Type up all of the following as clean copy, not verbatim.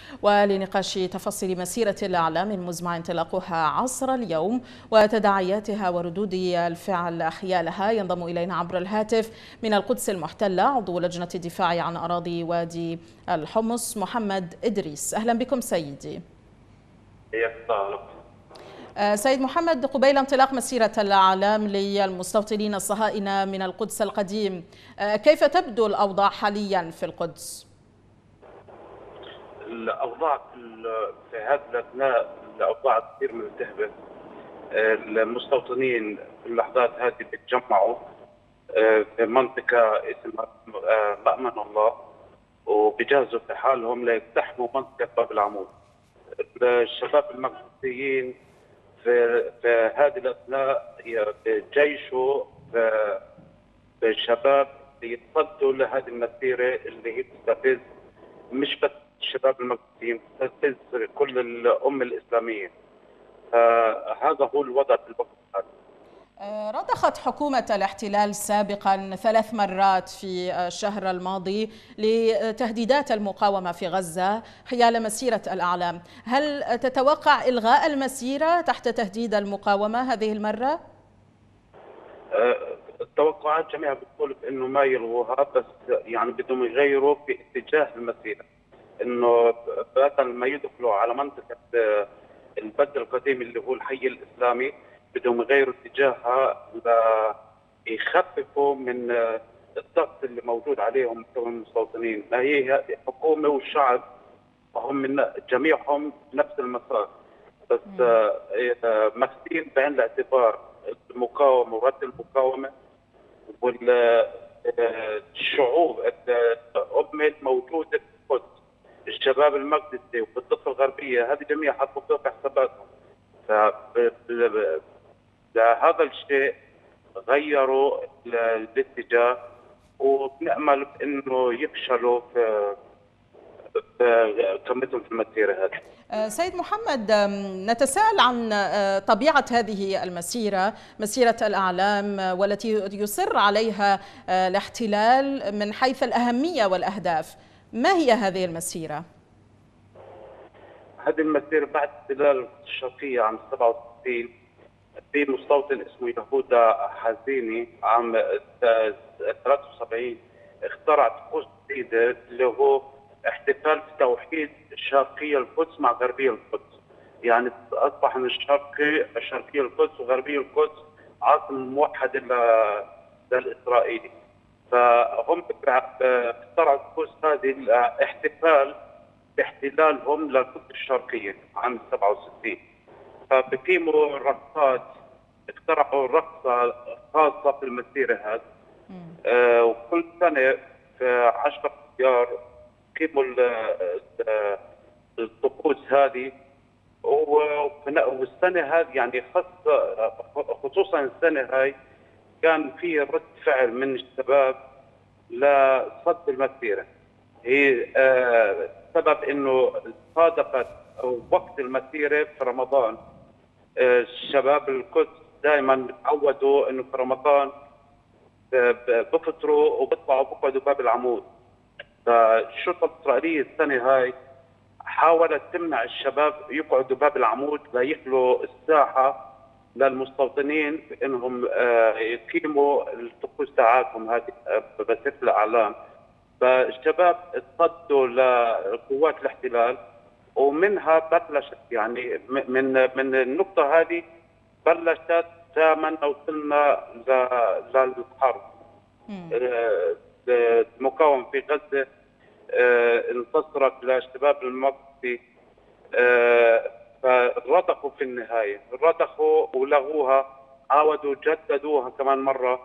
ولنقاش تفاصيل مسيرة الأعلام المزمع انطلاقها عصر اليوم وتداعياتها وردود الفعل حيالها ينضم إلينا عبر الهاتف من القدس المحتلة عضو لجنة الدفاع عن أراضي وادي الحمص محمد إدريس. أهلا بكم سيدي. سيد محمد، قبيل انطلاق مسيرة الأعلام للمستوطنين الصهاينة من القدس القديم، كيف تبدو الأوضاع حاليا في القدس؟ الأوضاع في هذه الأثناء الأوضاع كثير ملتهبة. المستوطنين في اللحظات هذه بيتجمعوا في منطقة اسمها مأمن الله، وبيجهزوا في حالهم ليقتحموا منطقة باب العمود. الشباب المقدسيين في هذه الأثناء بجيشوا بالشباب يتصدوا لهذه المسيرة اللي هي تستفز مش بس الشباب المقدسيين، تستفز كل الأمة الإسلامية. هذا هو الوضع في الوقت الحالي. رضخت حكومة الاحتلال سابقا 3 مرات في الشهر الماضي لتهديدات المقاومة في غزة حيال مسيرة الأعلام. هل تتوقع إلغاء المسيرة تحت تهديد المقاومة هذه المرة؟ التوقعات جميعها بتقول بأنه ما يلغوها، بس يعني بدهم يغيروا في اتجاه المسيرة، انه بدل ما يدخلوا على منطقة البد القديم اللي هو الحي الإسلامي بدهم يغيروا اتجاهها ليخففوا من الضغط اللي موجود عليهم من المستوطنين. ما هي حكومة والشعب هم جميعهم نفس المسار، بس ماخذين بعين الاعتبار المقاومة ورد المقاومة والشعوب الأمة موجودة في القدس، الشباب المقدسي والضفة الغربية، هذه جميعها حطوا في حساباتهم. هذا الشيء غيروا الاتجاه، وبنأمل انه يفشلوا في كمتهم في المسيرة هذه. سيد محمد، نتساءل عن طبيعة هذه المسيرة، مسيرة الأعلام، والتي يصر عليها الاحتلال من حيث الأهمية والأهداف. ما هي هذه المسيرة؟ هذه المسيرة بعد احتلال الشرقية عام 67 في مستوطن اسمه يهودا حزيني عام 73 اخترع طقوس جديدة اللي هو احتفال بتوحيد شرقي القدس مع غربي القدس. يعني اصبح من شرقي القدس وغربي القدس عاصمة موحدة للإسرائيلي. فهم اخترعوا الطقوس هذه الاحتفال باحتلالهم للقدس الشرقية عام 67. فبقيموا رقصات، اخترعوا رقصة خاصة في المسيرة هذه. وكل سنة في 10 أيار قيموا الطقوس هذه. والسنة هذه يعني خصوصا السنة هاي كان في رد فعل من الشباب لصد المسيرة. هي سبب انه صادفت وقت المسيرة في رمضان. الشباب القدس دائما تعودوا انه في رمضان بفطروا وبيطلعوا بقعدوا باب العمود. فالشرطة الإسرائيلية السنة هاي حاولت تمنع الشباب يقعدوا باب العمود ليخلوا الساحة للمستوطنين انهم يقيموا الطقوس تاعاتهم هذه بمسيرة الأعلام. فالشباب اتصدوا لقوات الاحتلال، ومنها بلشت يعني من النقطة هذه بلشت تماما وصلنا للحرب. المقاومة في غزة انتصرت للشباب المقدسي، فرضخوا في النهاية، رضخوا ولغوها، عاودوا جددوها كمان مرة.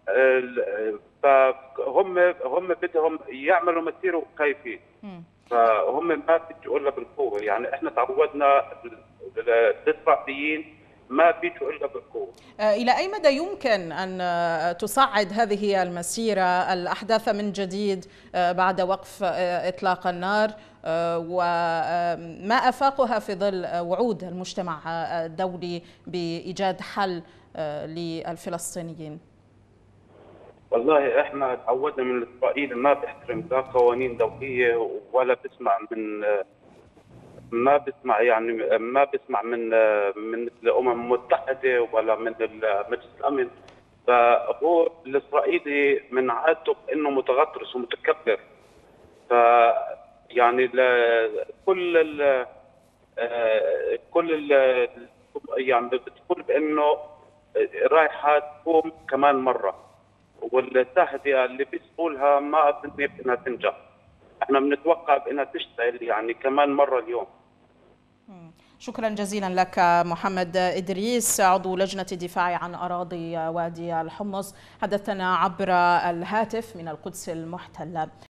فهم بدهم يعملوا مسيرة وخايفين، فهم ما بيجوا الا بالقوه. يعني احنا تعودنا الاسرائيليين ما بيجوا الا بالقوه. الى اي مدى يمكن ان تصعد هذه المسيره الاحداث من جديد بعد وقف اطلاق النار، وما افاقها في ظل وعود المجتمع الدولي بايجاد حل للفلسطينيين؟ والله احنا تعودنا من اسرائيل ما بيحترم لا قوانين دوليه ولا بيسمع من ما بسمع يعني ما بسمع من الامم المتحده ولا من مجلس الامن. فهو الاسرائيلي من عادته انه متغطرس ومتكبر. ف يعني كل كل يعني بتقول بانه رايحه تقوم كمان مره، والتهدئه اللي بيسقولها ما اظن انها تنجح. احنا بنتوقع بانها تشتغل يعني كمان مره اليوم. شكرا جزيلا لك محمد إدريس، عضو لجنة الدفاع عن أراضي وادي الحمص، حدثنا عبر الهاتف من القدس المحتلة.